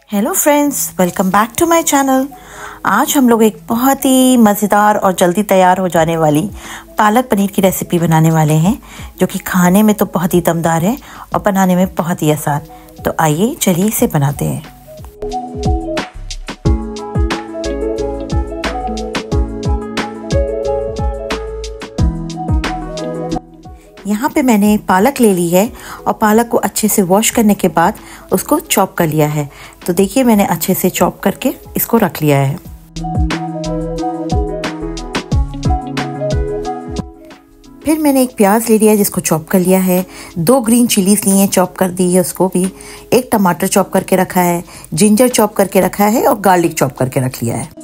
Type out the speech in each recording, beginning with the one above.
Hello friends, welcome back to my channel. आज हम लोग एक बहुत ही मज़ेदार और जल्दी तैयार हो जाने वाली पालक पनीर की रेसिपी बनाने वाले हैं, जो कि खाने में तो बहुत ही दमदार है और बनाने में बहुत ही आसान। तो आइए चलिए इसे बनाते हैं। यहाँ पे मैंने पालक ले ली है और पालक को अच्छे से वॉश करने के बाद उसको चॉप कर लिया है। तो देखिए मैंने अच्छे से चॉप करके इसको रख लिया है। फिर मैंने एक प्याज ले लिया है जिसको चॉप कर लिया है। 2 ग्रीन चिलीज ली हैं, चॉप कर दी है उसको भी। एक टमाटर चॉप करके रखा है, जिंजर चॉप करके रखा है और गार्लिक चॉप करके रख लिया है।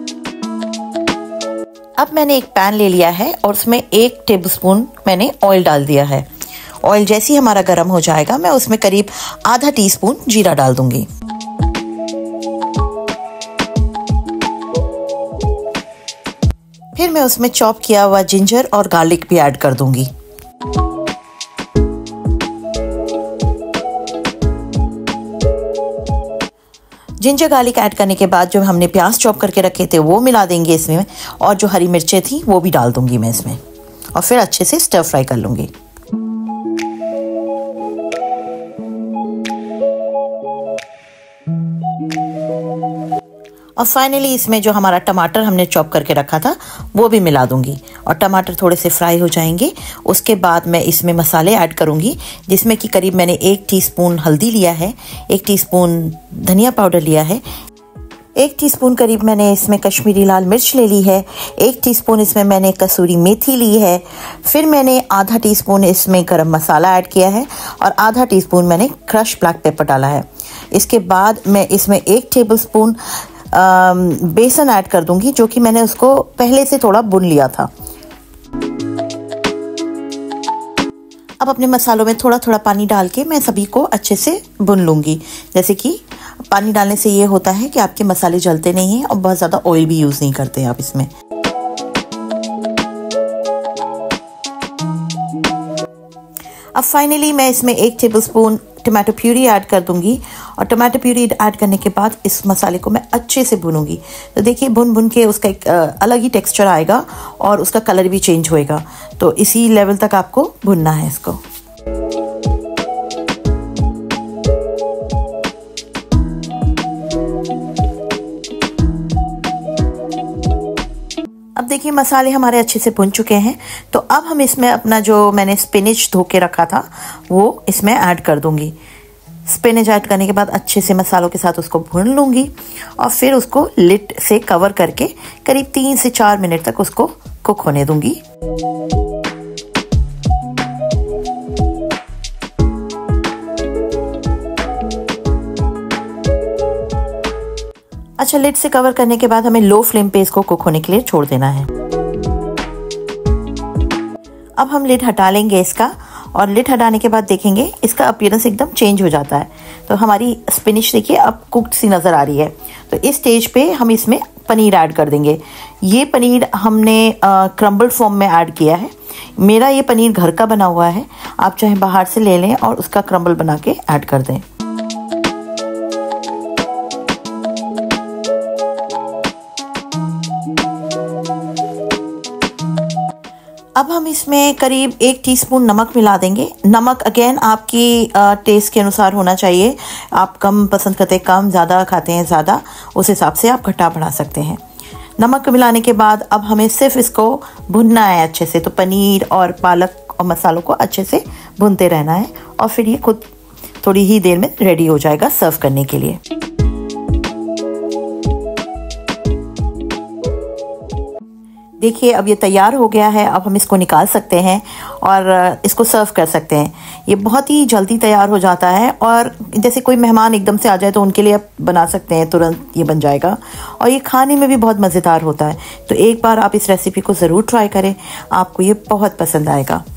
अब मैंने एक पैन ले लिया है और उसमें 1 टेबलस्पून मैंने ऑयल डाल दिया है। ऑयल जैसे ही हमारा गर्म हो जाएगा मैं उसमें करीब आधा टीस्पून जीरा डाल दूंगी। फिर मैं उसमें चॉप किया हुआ जिंजर और गार्लिक भी ऐड कर दूंगी। जिंजर गार्लिक ऐड करने के बाद जो हमने प्याज चॉप करके रखे थे वो मिला देंगे इसमें, और जो हरी मिर्चें थी वो भी डाल दूंगी मैं इसमें, और फिर अच्छे से स्टर फ्राई कर लूंगी। और फाइनली इसमें जो हमारा टमाटर हमने चॉप करके रखा था वो भी मिला दूंगी, और टमाटर थोड़े से फ्राई हो जाएंगे। उसके बाद मैं इसमें मसाले ऐड करूंगी, जिसमें कि करीब मैंने 1 टीस्पून हल्दी लिया है, 1 टीस्पून धनिया पाउडर लिया है, 1 टीस्पून करीब मैंने इसमें कश्मीरी लाल मिर्च ले ली है, 1 टीस्पून इसमें मैंने कसूरी मेथी ली है। फिर मैंने आधा टीस्पून इसमें गरम मसाला ऐड किया है और आधा टीस्पून मैंने क्रश ब्लैक पेपर डाला है। इसके बाद मैं इसमें 1 टेबलस्पून बेसन ऐड कर दूंगी, जो कि मैंने उसको पहले से थोड़ा भून लिया था। अब अपने मसालों में थोड़ा थोड़ा पानी डाल के मैं सभी को अच्छे से भून लूंगी। जैसे कि पानी डालने से ये होता है कि आपके मसाले जलते नहीं हैं और बहुत ज़्यादा ऑयल भी यूज़ नहीं करते आप इसमें। अब फाइनली मैं इसमें 1 टेबलस्पून टमाटो प्यूरी ऐड कर दूंगी, और टमाटो प्यूरी ऐड करने के बाद इस मसाले को मैं अच्छे से भूनूंगी। तो देखिए भुन भुन के उसका एक अलग ही टेक्सचर आएगा और उसका कलर भी चेंज होएगा। तो इसी लेवल तक आपको भुनना है इसको। अब देखिए मसाले हमारे अच्छे से भुन चुके हैं। तो अब हम इसमें अपना जो मैंने स्पिनच धो के रखा था वो इसमें ऐड कर दूंगी। स्पिनच ऐड करने के बाद अच्छे से मसालों के साथ उसको भून लूंगी, और फिर उसको लिड से कवर करके करीब 3 से 4 मिनट तक उसको कुक होने दूंगी। अच्छा, लिड से कवर करने के बाद हमें लो फ्लेम पे इसको कुक होने के लिए छोड़ देना है। अब हम लिड हटा लेंगे इसका, और लिड हटाने के बाद देखेंगे इसका अपीयरेंस एकदम चेंज हो जाता है। तो हमारी स्पिनिश देखिए अब कुक्ड सी नज़र आ रही है। तो इस स्टेज पे हम इसमें पनीर ऐड कर देंगे। ये पनीर हमने क्रम्बल्ड फॉर्म में ऐड किया है। मेरा ये पनीर घर का बना हुआ है, आप चाहे बाहर से ले लें और उसका क्रम्बल बना के ऐड कर दें। अब हम इसमें करीब 1 टीस्पून नमक मिला देंगे। नमक अगेन आपकी टेस्ट के अनुसार होना चाहिए। आप कम पसंद करते हैं कम, ज़्यादा खाते हैं ज़्यादा, उस हिसाब से आप घटा बढ़ा सकते हैं। नमक मिलाने के बाद अब हमें सिर्फ इसको भुनना है अच्छे से। तो पनीर और पालक और मसालों को अच्छे से भुनते रहना है, और फिर ये खुद थोड़ी ही देर में रेडी हो जाएगा सर्व करने के लिए। देखिए अब ये तैयार हो गया है। अब हम इसको निकाल सकते हैं और इसको सर्व कर सकते हैं। ये बहुत ही जल्दी तैयार हो जाता है, और जैसे कोई मेहमान एकदम से आ जाए तो उनके लिए आप बना सकते हैं, तुरंत ये बन जाएगा। और ये खाने में भी बहुत मज़ेदार होता है। तो एक बार आप इस रेसिपी को ज़रूर ट्राई करें, आपको ये बहुत पसंद आएगा।